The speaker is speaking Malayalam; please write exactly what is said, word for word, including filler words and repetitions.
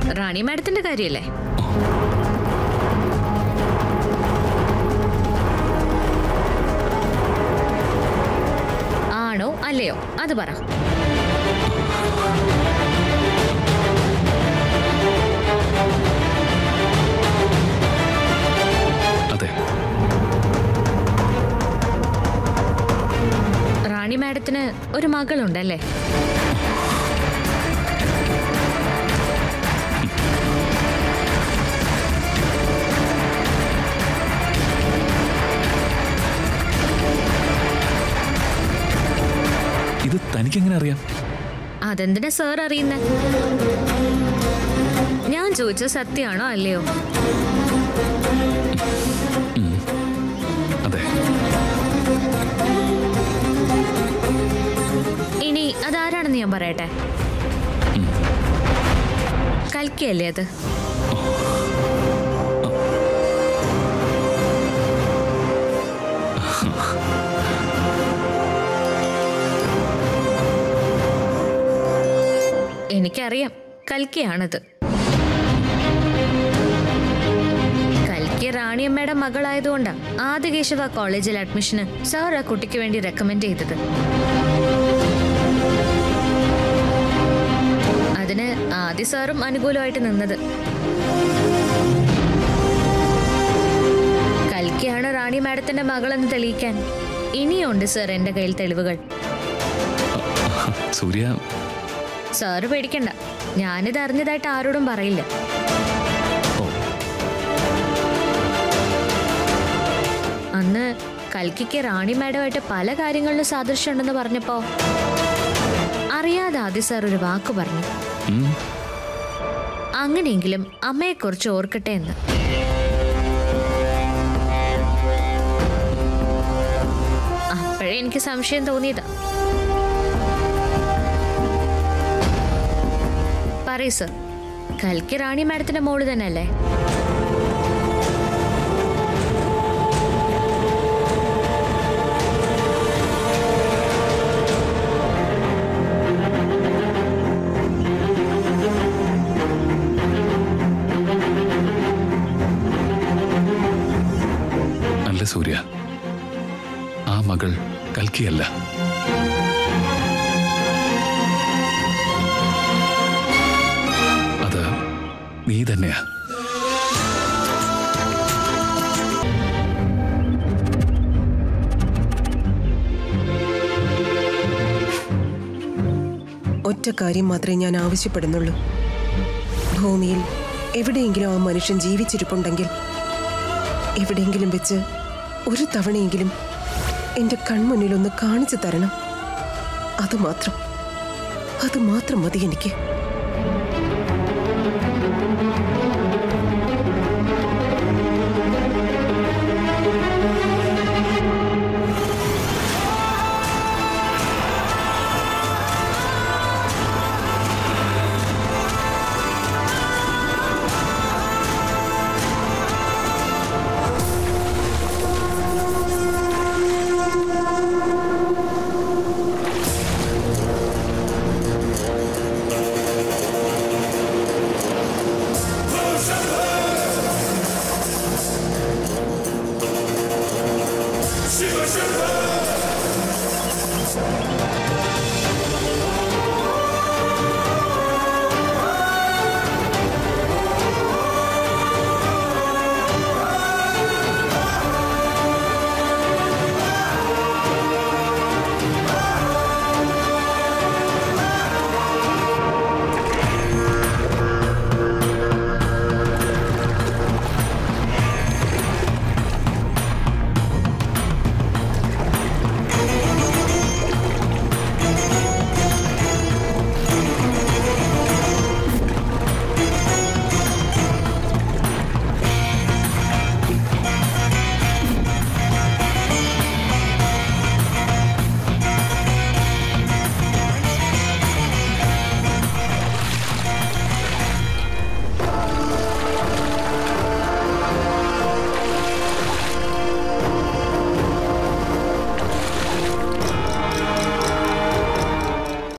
റാണി മാഡത്തിന്റെ കാര്യല്ലേ? ആണോ അല്ലയോ അത് പറ. റാണി മാഡത്തിന് ഒരു മകളുണ്ടല്ലേ? ഇത് തനിക്കെങ്ങനെ അറിയാം? അതെന്തിനാ സാർ അറിയുന്ന? ഞാൻ ചോദിച്ച സത്യമാണോ അല്ലയോ? അതെ. ഇനി അതാരാണെന്ന് ഞാൻ പറയട്ടെ. കൽക്കിയല്ലേ അത്? എനിക്കറിയാം കൽക്കിയാണത്. കൽക്കി റാണിയമ്മയുടെ മകളായതുകൊണ്ടാ ആദികേശവ കോളേജിൽ അഡ്മിഷന് സാർ ആ കുട്ടിക്ക് വേണ്ടി റെക്കമെൻഡ് ചെയ്തത്. അതിന് ആദ്യ സാറും അനുകൂലമായിട്ട് നിന്നത്. കൽക്കിയാണ് റാണി മാഡത്തിന്റെ മകളെന്ന് തെളിയിക്കാൻ ഇനിയുണ്ട് സാർ എന്റെ കയ്യിൽ തെളിവുകൾ. സൂര്യ, സാറ് പേടിക്കണ്ട, ഞാനിത് അറിഞ്ഞതായിട്ട് ആരോടും പറയില്ല. അന്ന് കൽക്കിക്ക് റാണി മാഡമായിട്ട് പല കാര്യങ്ങളിലും സാദൃശ്യമുണ്ടെന്ന് പറഞ്ഞപ്പോ അറിയാതെ ആദ്യ സാർ ഒരു വാക്ക് പറഞ്ഞു. അങ്ങനെയെങ്കിലും അമ്മയെക്കുറിച്ച് ഓർക്കട്ടെ എന്ന്. അപ്പോഴേ എനിക്ക് സംശയം തോന്നിയതാ. പറയൂ സർ, കൽക്കി റാണി മാഡത്തിന്റെ മോള് തന്നെ അല്ലേ? അല്ല സൂര്യ, ആ മകൾ കൽക്കിയല്ല. അത് നീ തന്നെയാ. ഒറ്റ കാര്യം മാത്രമേ ഞാൻ ആവശ്യപ്പെടുന്നുള്ളൂ. ഭൂമിയിൽ എവിടെയെങ്കിലും ആ മനുഷ്യൻ ജീവിച്ചിരിപ്പുണ്ടെങ്കിൽ എവിടെയെങ്കിലും വെച്ച് ഒരു തവണയെങ്കിലും എൻ്റെ കൺമുന്നിൽ ഒന്ന് കാണിച്ചു തരണം. അതുമാത്രം അത് മാത്രം മതി എനിക്ക്.